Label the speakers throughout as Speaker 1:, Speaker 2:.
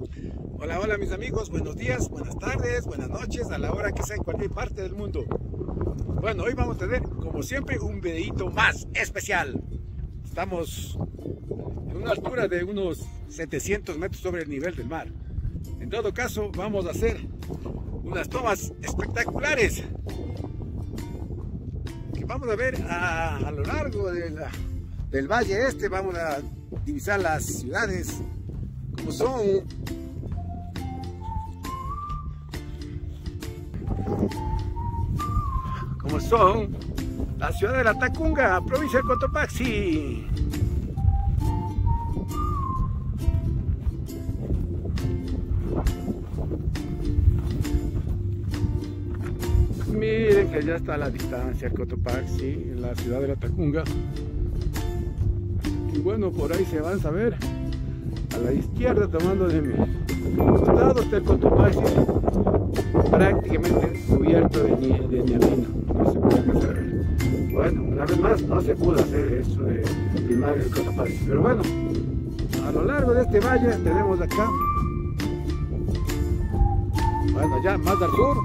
Speaker 1: Hola, hola mis amigos, buenos días, buenas tardes, buenas noches, a la hora que sea en cualquier parte del mundo. Bueno, hoy vamos a tener, como siempre, un videito más especial. Estamos en una altura de unos 700 metros sobre el nivel del mar. En todo caso, vamos a hacer unas tomas espectaculares que vamos a ver a lo largo del valle este. Vamos a divisar las ciudades como son la ciudad de La Tacunga, provincia de Cotopaxi. Miren que ya está a la distancia Cotopaxi, en la ciudad de La Tacunga. Y bueno, por ahí se van a ver a la izquierda, tomando de mi costado, está el Cotopaxi prácticamente cubierto de niebla. No se puede hacer. Bueno, una vez más no se pudo hacer eso de filmar el Cotopaxi, pero bueno, a lo largo de este valle tenemos acá, bueno, ya más al sur,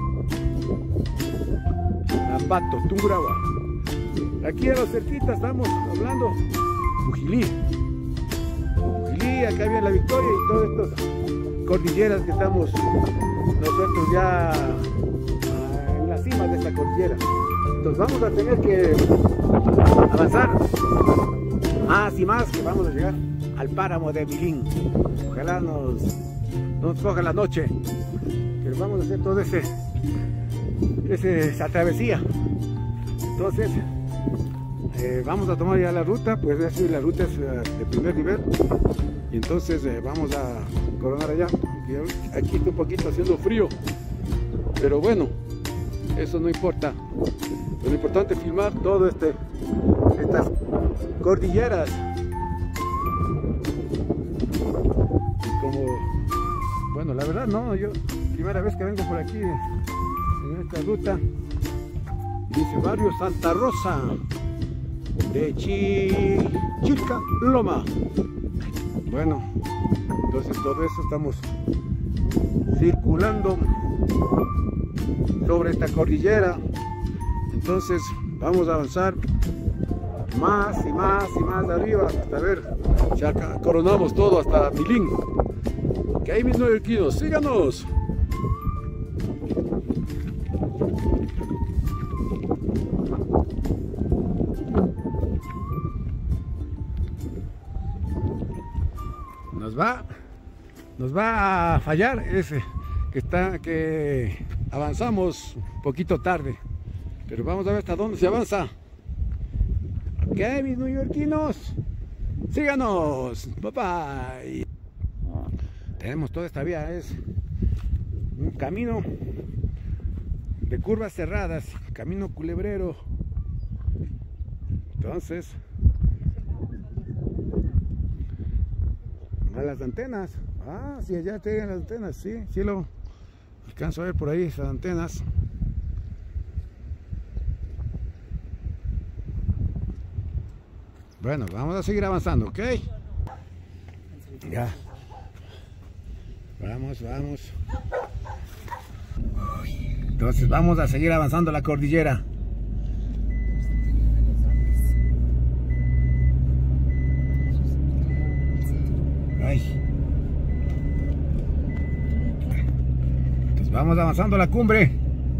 Speaker 1: Ambato, Tungurahua. Aquí a lo cerquita estamos hablando Ujilí, acá viene La Victoria y todas estas cordilleras que estamos nosotros ya en la cima de esta cordillera. Entonces vamos a tener que avanzar más y más, que vamos a llegar al páramo de Milín. Ojalá nos coja la noche, pero vamos a hacer todo esa travesía. Entonces vamos a tomar ya la ruta, pues la ruta es de primer nivel, y entonces vamos a coronar allá. Aquí está un poquito haciendo frío, pero bueno, eso no importa. Lo importante es filmar todo estas cordilleras. Como, bueno, la verdad no, yo primera vez que vengo por aquí en esta ruta. Dice barrio Santa Rosa de Chilca-Loma. Bueno, entonces todo eso estamos circulando sobre esta cordillera. Entonces vamos a avanzar más y más y más arriba hasta ver si acá coronamos todo hasta Milín, que ahí mismo el Quino. Síganos. Nos va a fallar ese que avanzamos un poquito tarde, pero vamos a ver hasta dónde se avanza. Ok, mis neoyorquinos, síganos. Bye bye. Tenemos toda esta vía, es un camino de curvas cerradas, camino culebrero. Entonces, a las antenas, sí, allá tienen las antenas, sí lo alcanzo a ver por ahí, esas antenas. Bueno, vamos a seguir avanzando, ¿ok? Ya, vamos. Entonces vamos a seguir avanzando la cordillera. Entonces vamos avanzando la cumbre.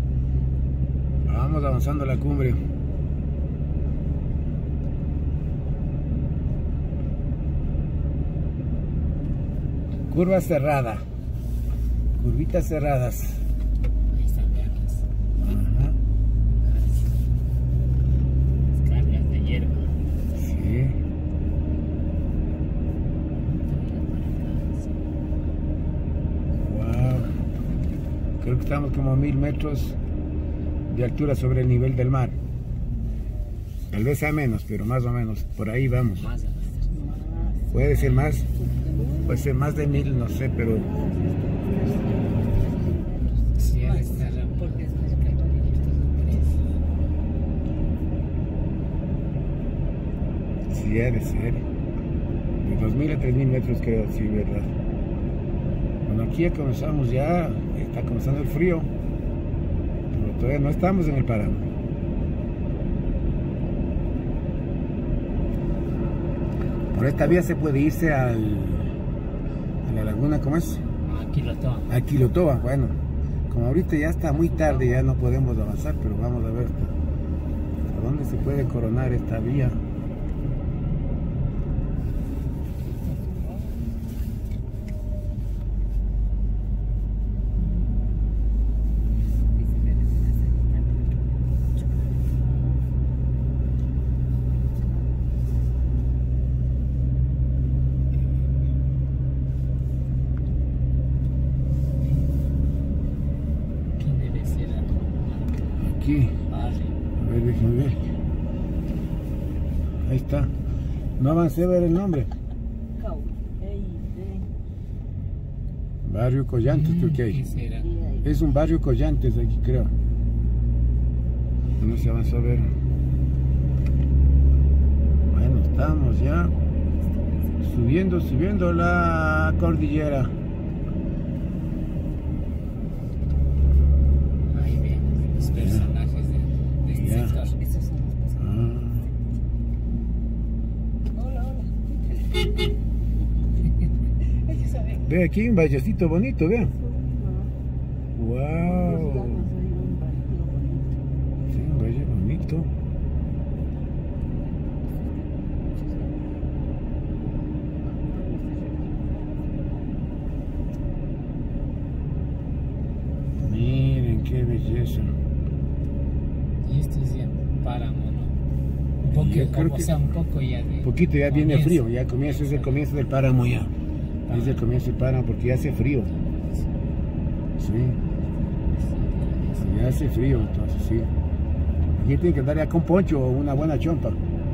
Speaker 1: Curva cerrada, curvitas cerradas.
Speaker 2: Ahí están, veanlas.
Speaker 1: Ajá.
Speaker 2: Las cargas de hierba.
Speaker 1: Sí. Wow. Creo que estamos como a 1000 metros de altura sobre el nivel del mar. Tal vez sea menos, pero más o menos por ahí vamos.
Speaker 2: Más.
Speaker 1: Puede ser más. Puede ser más de 1000, no sé, pero
Speaker 2: Sí, está porque es más caro.
Speaker 1: sí ha de ser de 2000 a 3000 metros, creo, sí, verdad. Aquí ya comenzamos, ya está comenzando el frío, pero todavía no estamos en el páramo. Por esta vía se puede irse a la laguna, ¿cómo es?
Speaker 2: Quilotoa.
Speaker 1: A Quilotoa. Bueno, como ahorita ya está muy tarde, ya no podemos avanzar, pero vamos a ver hasta dónde se puede coronar esta vía. A ver, déjame ver. Ahí está. No avancé a ver el nombre. Barrio Collantes, creo que hay. Es un barrio Collantes aquí, creo. No se avanzó a ver. Bueno, estamos ya subiendo la cordillera.
Speaker 2: Personajes de este sector. Estos son los personajes. Hola. Ellos saben.
Speaker 1: Ve aquí un vallecito bonito, vean. Wow. Sí, un valle bonito. Miren qué belleza.
Speaker 2: Y esto es ya páramo, ¿no? Un poco,
Speaker 1: Yo creo que
Speaker 2: un poco ya de...
Speaker 1: Un poquito ya viene frío, ya comienza, es el comienzo del páramo ya. Es el comienzo del páramo porque ya hace frío. Sí. Ya hace frío, entonces sí. Aquí tiene que andar ya con poncho o una buena chompa.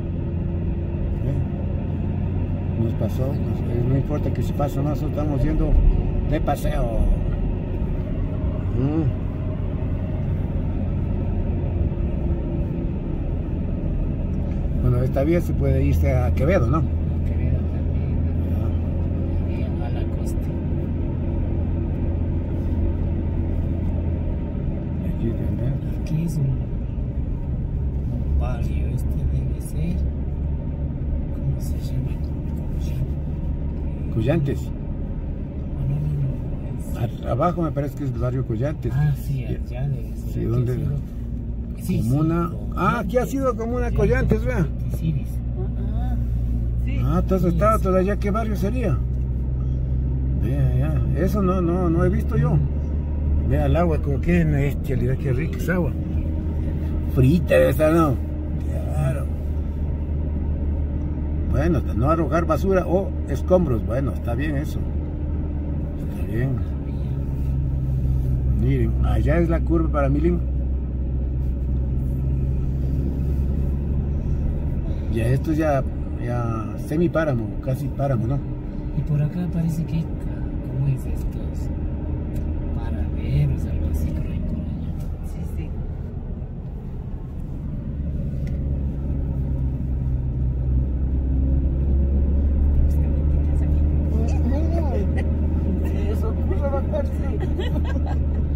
Speaker 1: Nos pasó, no importa que se pase, nosotros estamos yendo de paseo. Bueno, esta vía se puede irse a Quevedo, ¿no?
Speaker 2: A Quevedo también, a la costa.
Speaker 1: Aquí también.
Speaker 2: Aquí es un barrio, este debe ser... ¿Cómo se llama?
Speaker 1: Collantes.
Speaker 2: No.
Speaker 1: Abajo me parece que es el barrio Collantes.
Speaker 2: Ah, sí, allá debe ser.
Speaker 1: Sí, ¿dónde?
Speaker 2: Sí,
Speaker 1: Comuna. Ah, aquí ha sido Comuna Collantes, vea.
Speaker 2: Sí.
Speaker 1: Ah, entonces estaba todavía, ¿qué barrio sería? Vea, ya. Eso no he visto yo. Vea el agua, como que bestialidad, qué rica es agua. Frita de esa, ¿no? Claro. Bueno, no arrojar basura o escombros. Bueno, está bien eso. Está bien. Miren, allá es la curva para Milín. Ya esto es ya semi páramo, casi páramo, ¿no?
Speaker 2: Y por acá parece que hay, ¿cómo es estos? Paraderos, algo así, creo que por allá. Sí.
Speaker 3: Eso ocurre bajarse.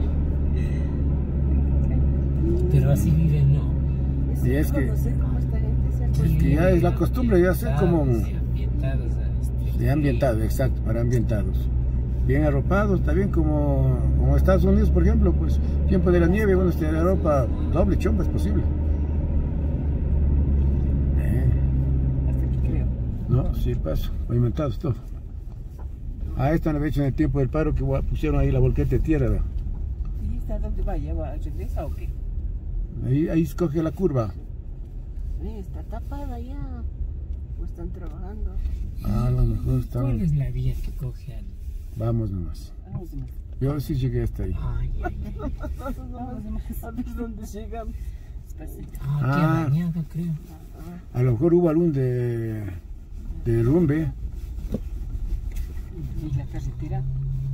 Speaker 2: Pero así viven, ¿no?
Speaker 1: Y es que...
Speaker 3: No sé cómo esta gente se
Speaker 1: Es que ya es la costumbre, ya sé como...
Speaker 2: Ambientados
Speaker 1: Ya ambientados, exacto, para ambientados. Bien arropados, está bien como Estados Unidos, por ejemplo, pues tiempo de la nieve, bueno, la ropa doble chompa es posible.
Speaker 3: Hasta aquí creo.
Speaker 1: No, sí, paso, pavimentados todo. Ah, esta han hecho en el tiempo del paro que pusieron ahí la volqueta de tierra, ¿verdad?
Speaker 3: ¿Y está dónde va? ¿Ya va? ¿Regresa o qué?
Speaker 1: Ahí escoge la curva.
Speaker 3: Está tapada ya. O están trabajando.
Speaker 1: Ah, a lo mejor están...
Speaker 2: ¿Cuál es la vía que coge al...?
Speaker 1: Vamos nomás.
Speaker 3: Vamos más.
Speaker 1: Yo sí llegué hasta ahí.
Speaker 2: Ay.
Speaker 3: Vamos más. A ver dónde llegamos.
Speaker 2: Aquí a Bañado, creo.
Speaker 1: A lo mejor hubo algún de derrumbe.
Speaker 3: ¿Y la carretera?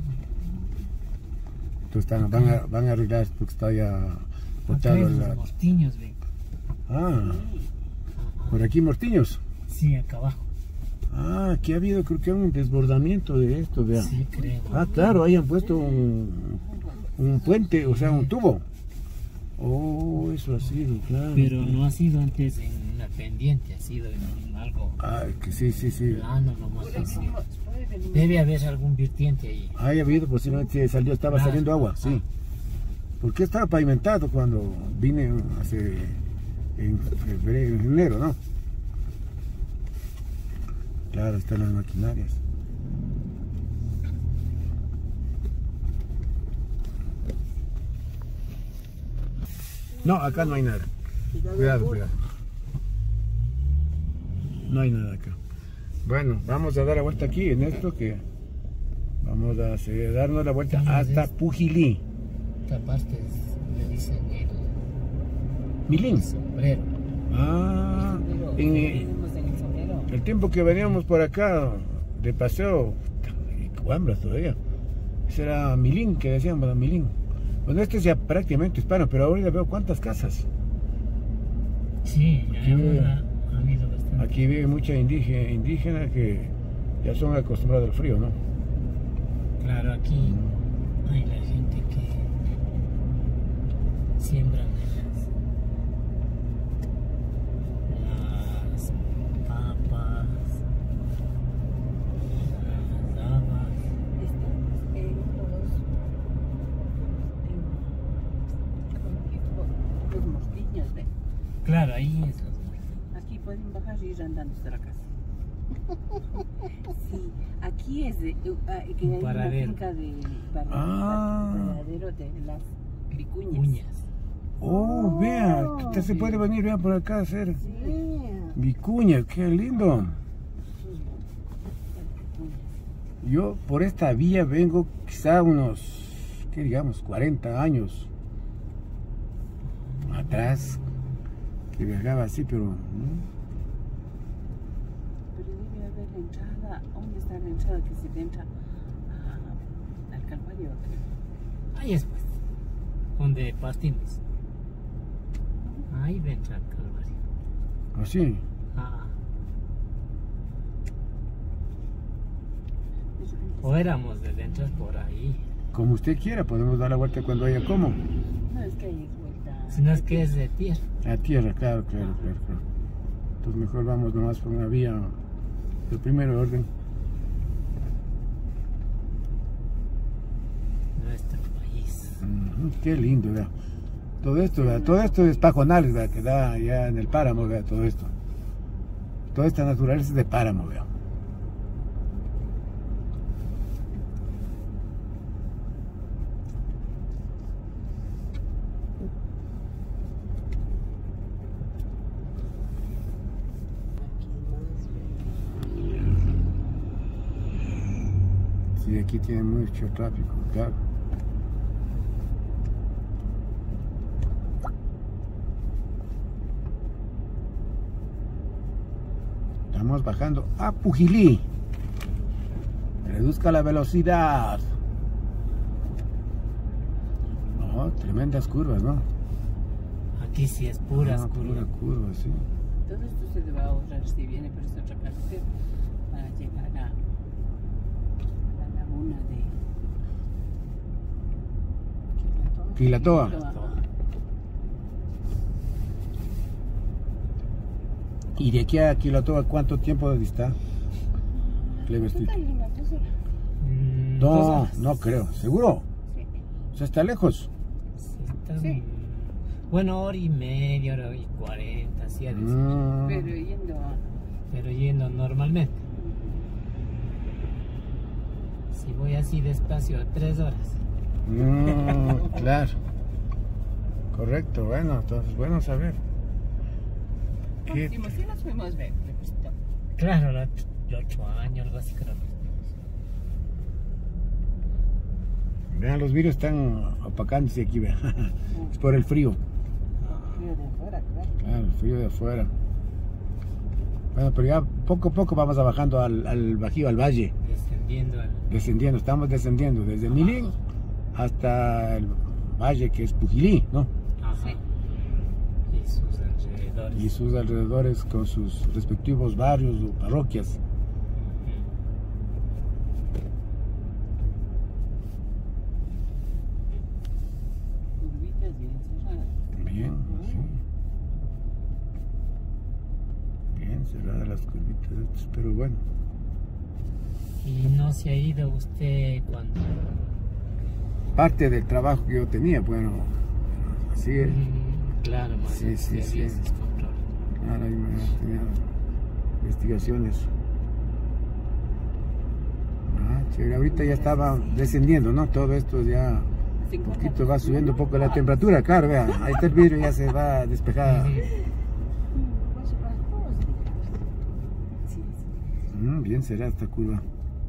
Speaker 1: Entonces van a arreglar porque está ya botado
Speaker 2: Acá en
Speaker 1: la...
Speaker 2: los Mortiños, ven.
Speaker 1: Ah, por aquí Mortiños.
Speaker 2: Sí, acá abajo.
Speaker 1: Ah, aquí ha habido, creo que un desbordamiento de esto, vean.
Speaker 2: Sí, creo.
Speaker 1: Ah, claro, ahí han puesto un puente, o sea, un tubo. Oh, eso ha sido, claro.
Speaker 2: Pero no ha sido antes en una pendiente, ha sido en algo
Speaker 1: Ah, que sí.
Speaker 2: plano nomás. Debe haber algún vertiente ahí.
Speaker 1: Ahí ha habido, posiblemente estaba saliendo agua, sí. Porque estaba pavimentado cuando vine en febrero, en enero, ¿no? Claro, están las maquinarias. No, acá no hay nada. Cuidado. No hay nada acá. Bueno, vamos a dar la vuelta aquí en esto que vamos a darnos la vuelta hasta Pujilí.
Speaker 2: Esta parte le dicen el
Speaker 1: Milín.
Speaker 2: sombrero.
Speaker 1: Ah, el tiempo que veníamos por acá de paseo, Cuambras todavía. Ese era Milín, que decíamos, Milín. Bueno, este es ya prácticamente hispano, pero ahorita veo cuántas casas.
Speaker 2: Sí, ahora ha habido bastante.
Speaker 1: Aquí vive mucha indígena que ya son acostumbrados al frío, ¿no?
Speaker 2: Claro, aquí hay la gente que siembran las papas, las habas.
Speaker 3: Estamos en los mortillos, ¿ve?
Speaker 2: Claro, ahí es
Speaker 3: Aquí pueden bajar y ir andando hasta la casa. Sí, aquí es que hay una
Speaker 2: paradero.
Speaker 3: finca de paradero de las vicuñas.
Speaker 2: uñas.
Speaker 1: Oh, vea, usted se puede venir vea, por acá a hacer
Speaker 3: Sí.
Speaker 1: vicuña, qué lindo. Yo por esta vía vengo quizá unos, ¿qué digamos? 40 años atrás, que viajaba así, pero... ¿no?
Speaker 3: Pero debe haber la entrada. ¿Dónde está la entrada que se entra al Calvario?
Speaker 2: Ahí es pues, donde partimos. Ahí entra el Calvario.
Speaker 1: Así.
Speaker 2: O éramos de entrar por ahí.
Speaker 1: Como usted quiera, podemos dar la vuelta cuando haya como.
Speaker 3: No, es que hay vuelta.
Speaker 2: Si no es que es de tierra.
Speaker 1: A tierra, claro. Entonces mejor vamos nomás por una vía de primer orden.
Speaker 2: Nuestro país.
Speaker 1: Qué lindo, vea. Todo esto es pajonales, vea, que da allá en el páramo, vea, todo esto. Toda esta naturaleza es de páramo, vea. Sí, aquí tiene mucho tráfico, claro. Estamos bajando a Pujilí. Reduzca la velocidad. No, tremendas curvas, ¿no?
Speaker 2: Aquí sí es puras curvas.
Speaker 1: Pura curva, sí.
Speaker 3: Todo esto se le va a ahorrar si viene por esta otra carretera para llegar a la laguna de
Speaker 1: Quilatoa. ¿Y de aquí a Quilatoa cuánto tiempo está? Clevercito. No, no creo. ¿Seguro?
Speaker 3: Sí.
Speaker 1: O sea, está lejos.
Speaker 3: Sí.
Speaker 2: Bueno, hora y media, hora y 40, así a decir. Pero yendo normalmente. Si voy así despacio, 3 horas.
Speaker 1: Claro. Correcto, bueno, entonces, bueno saber. ¿Qué?
Speaker 3: Sí nos fuimos a ver.
Speaker 2: Claro, de 8 años, algo así creo.
Speaker 1: Vean, los vidrios están opacándose aquí, vean. Es por el frío.
Speaker 3: Frío de afuera, claro.
Speaker 1: Claro, el frío de afuera. Bueno, pero ya poco a poco vamos bajando al bajío, al valle. Descendiendo, estamos descendiendo desde Milín hasta el valle que es Pujilí, ¿no?
Speaker 2: Ajá. Y sus alrededores.
Speaker 1: Y sus alrededores con sus respectivos barrios o parroquias. las curvitas estas, pero bueno.
Speaker 2: ¿Y no se ha ido usted cuando?
Speaker 1: Parte del trabajo que yo tenía, bueno, así es.
Speaker 2: Claro, más
Speaker 1: Sí, sí, sí. Claro, ahí tenía investigaciones. Chévere, ahorita ya estaba descendiendo, ¿no? Todo esto ya un poquito va subiendo un poco la temperatura, claro, vean, ahí está el vidrio, ya se va a despejar. Bien será esta curva.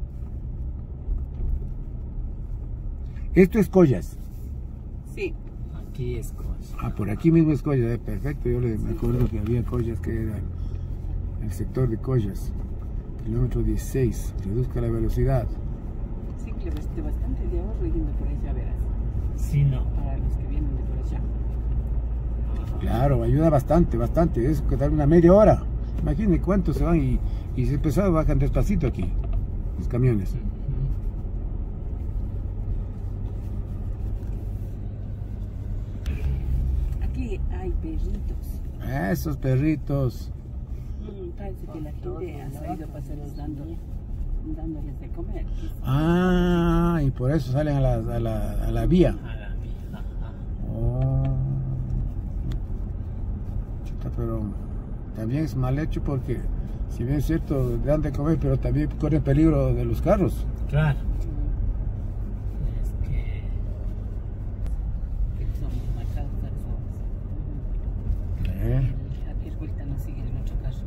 Speaker 1: Esto es Collas.
Speaker 3: Sí.
Speaker 2: Aquí es Collas.
Speaker 1: Ah, por aquí mismo es Collas, perfecto. Yo me acuerdo que había Collas, que era el sector de Collas. Kilómetro 16, reduzca la velocidad.
Speaker 3: Sí, que le reste bastante de ahorro yendo por allá, verás.
Speaker 2: Sí, no.
Speaker 3: Para los que vienen de por allá.
Speaker 1: Claro, ayuda bastante, bastante. Es que dar una media hora. Imagínense cuántos se van y si es pesado bajan despacito aquí, los camiones.
Speaker 3: Aquí hay perritos.
Speaker 1: Esos perritos.
Speaker 3: Parece que la gente ha salido a pasarlos dándoles de comer.
Speaker 1: Ah, y por eso salen a la vía.
Speaker 2: A la vía.
Speaker 1: Oh. Chuta, pero también es mal hecho porque, si bien es cierto, dan de comer, pero también corren peligro de los carros.
Speaker 2: Claro. Es que
Speaker 3: Son marcados para eso. Aquí vuelta no sigue el otro carro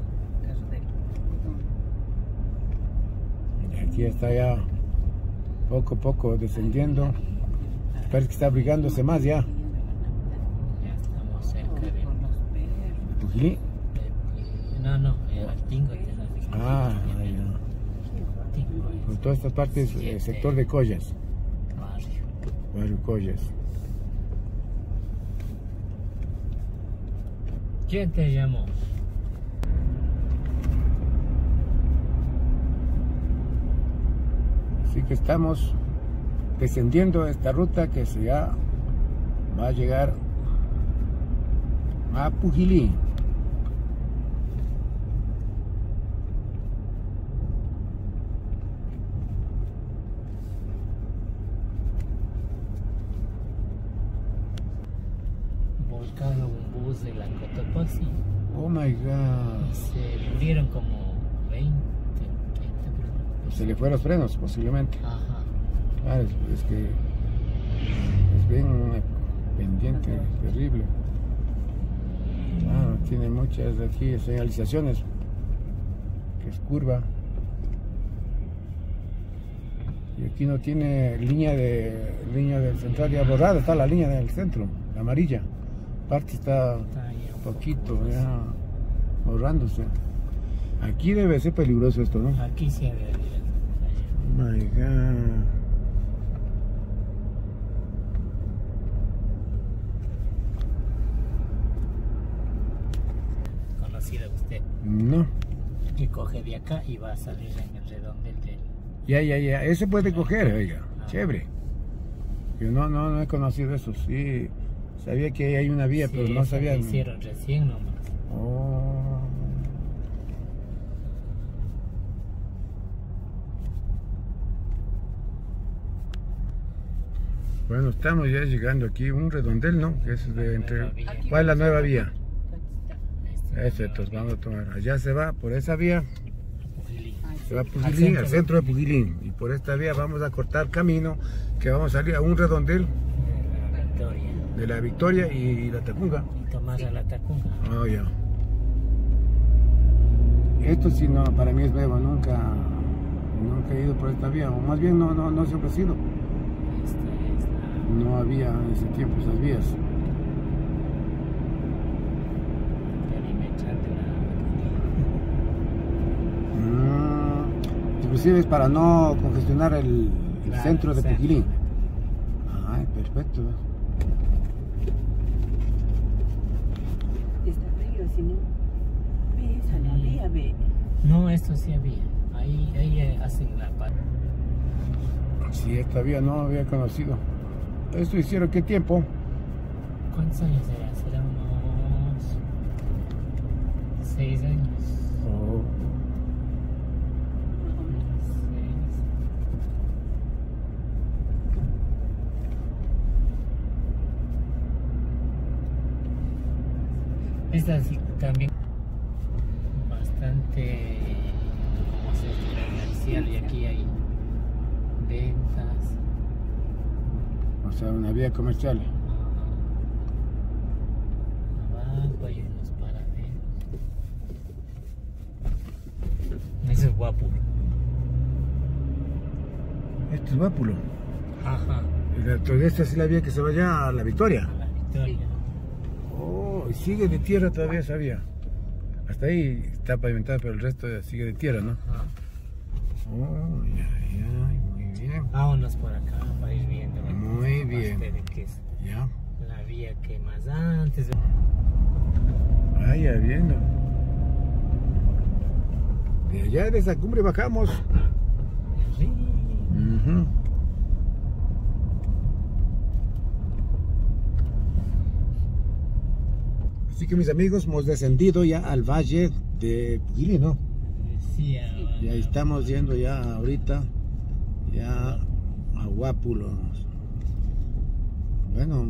Speaker 3: de él.
Speaker 1: Aquí está ya poco a poco descendiendo. Parece que está abrigándose más ya.
Speaker 2: ya estamos cerca de
Speaker 1: ¿Pujilí?
Speaker 2: No, el Tingo.
Speaker 1: Ah, ahí no. Por toda esta parte es el sector de Collas. Barrio Collas.
Speaker 2: ¿Quién te llamó?
Speaker 1: Así que estamos descendiendo esta ruta que se va a llegar a Pujilí.
Speaker 2: Volcado un bus de la Cotopaxi.
Speaker 1: Oh my God.
Speaker 2: Se murieron como 20, 30 personas.
Speaker 1: Se le fue los frenos posiblemente.
Speaker 2: Ajá.
Speaker 1: Claro, es que es bien una pendiente terrible. Claro, tiene muchas aquí señalizaciones, que es curva. Y aquí no tiene línea del central ya borrada, está la línea del centro, la amarilla. Parte está un poquito ya borrándose. Aquí debe ser peligroso esto, ¿no?
Speaker 2: Aquí se ve.
Speaker 1: Oh my God.
Speaker 2: ¿Conocida usted?
Speaker 1: No.
Speaker 2: Que coge de acá y va a salir en el redondel del...
Speaker 1: Ya. Ese puede coger, oiga. Chévere. Yo no he conocido eso. Sí, sabía que hay una vía,
Speaker 2: Sí,
Speaker 1: pero no sabía.
Speaker 2: Lo hicieron recién nomás.
Speaker 1: Oh. Bueno, estamos ya llegando aquí a un redondel, ¿no? Que es de entre... ¿Cuál es la nueva vía? Eso, entonces vamos a tomar. Allá se va por esa vía. Se va a Pujilí, al centro de Pujilí. Y por esta vía vamos a cortar camino, que vamos a salir a un redondel de la Victoria y la Tacunga.
Speaker 2: Y tomar a la Tacunga.
Speaker 1: Oh, ya. Esto sí, no, para mí es nuevo, nunca he ido por esta vía, o más bien no se ha ofrecido.
Speaker 2: Esta es la...
Speaker 1: No había en ese tiempo esas vías.
Speaker 2: perimetral de la...
Speaker 1: Inclusive es para no congestionar el
Speaker 2: Claro,
Speaker 1: centro de
Speaker 2: centro.
Speaker 1: Pujilí. Ay, perfecto.
Speaker 3: Está frío, si no. Ve esa la vía, ve.
Speaker 2: No, esto sí había. Ahí hacen la parte.
Speaker 1: Sí, esta vía no había conocido. ¿Esto hicieron qué tiempo?
Speaker 2: ¿Cuántos años será? Será unos 6 años.
Speaker 1: Oh.
Speaker 2: Esta sí también bastante, ¿cómo se dice? Comercial, y aquí hay ventas.
Speaker 1: O sea, una vía comercial.
Speaker 2: Abajo hay unos paraderos. Ese es guapo.
Speaker 1: Esto es Guápulo.
Speaker 2: Ajá.
Speaker 1: Esta es la vía que se vaya a La Victoria.
Speaker 2: La Victoria.
Speaker 1: Oh, y sigue de tierra todavía esa vía. Hasta ahí está pavimentada, pero el resto sigue de tierra, ¿no?
Speaker 2: Ajá.
Speaker 1: Oh, muy bien.
Speaker 2: Vámonos por acá para ir viendo.
Speaker 1: Muy bien.
Speaker 2: De que es
Speaker 1: Ya.
Speaker 2: la vía que más antes.
Speaker 1: Vaya viendo. De allá de esa cumbre bajamos.
Speaker 2: Sí.
Speaker 1: Ujú. Así que mis amigos, hemos descendido ya al valle de Pujili, ¿no?
Speaker 2: Sí,
Speaker 1: Y ahí estamos yendo ya ahorita ya a Guápulo. Bueno,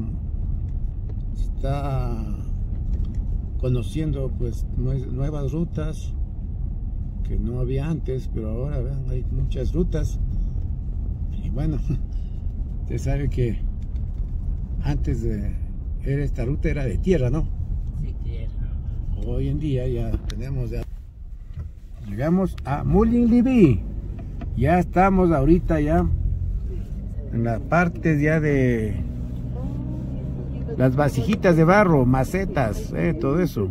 Speaker 1: está conociendo pues nuevas rutas que no había antes, pero ahora vean, hay muchas rutas. Y bueno, usted sabe que antes de esta ruta era de tierra, ¿no?
Speaker 2: Sí, tierra.
Speaker 1: Hoy en día ya tenemos ya. Llegamos a Mullinlibi. Ya estamos ahorita ya en las partes ya de las vasijitas de barro, macetas, todo eso.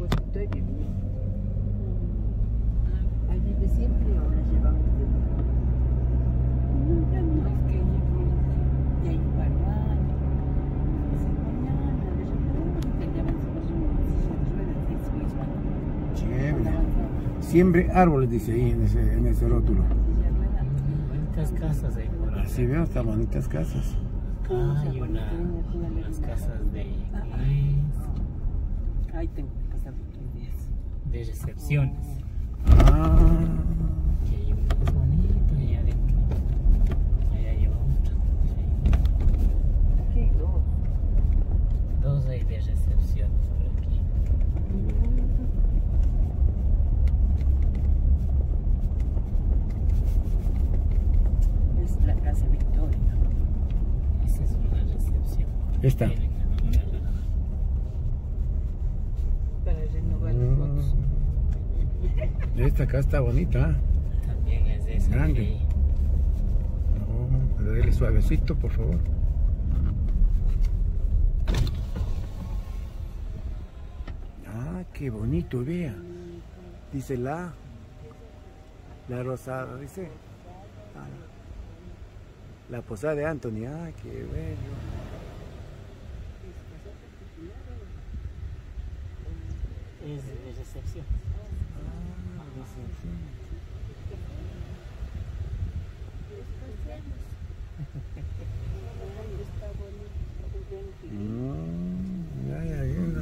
Speaker 3: ¿Allí de siempre o las llevan ustedes? No, ya no, es que ya hay un barbaño. Mañana, de repente, ya van a ser unas ruedas de Suiza.
Speaker 1: Chévere. Siempre árboles, dice ahí en ese rótulo.
Speaker 2: Bonitas casas ahí por acá.
Speaker 1: Así veo, están bonitas casas.
Speaker 2: Acá hay unas casas de
Speaker 3: Ahí tengo que pasar por 3 días.
Speaker 2: de recepciones.
Speaker 1: Ah,
Speaker 2: Aquí hay unas bonitas y adentro. Allá hay otra.
Speaker 3: Aquí hay 2.
Speaker 2: Dos hay de recepciones por aquí.
Speaker 3: Es la casa Victoria.
Speaker 2: Esa es una recepción.
Speaker 1: esta.
Speaker 3: Para renovar los votos.
Speaker 1: Esta acá está bonita.
Speaker 2: También es de esa.
Speaker 1: Grande.
Speaker 2: Sí.
Speaker 1: No, pero dele suavecito, por favor. Ah, qué bonito, vea. Dice la rosada, dice. Ah, la posada de Anthony. Ah, qué bello.
Speaker 2: Es de recepción.
Speaker 1: Ya, viendo.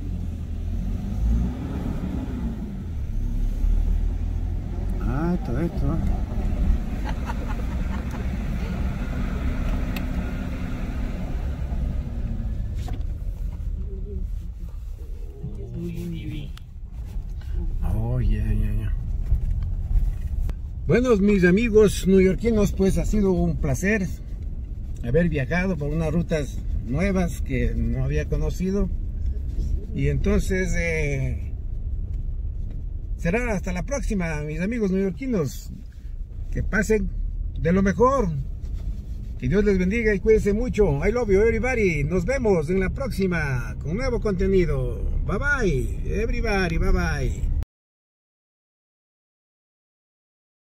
Speaker 1: Ah, todo esto. Oh, ya. Bueno, mis amigos neoyorquinos, pues ha sido un placer haber viajado por unas rutas nuevas que no había conocido. Y entonces será hasta la próxima, mis amigos neoyorquinos. Que pasen de lo mejor. Que Dios les bendiga y cuídense mucho. I love you everybody. Nos vemos en la próxima con nuevo contenido. Bye bye everybody. Bye bye.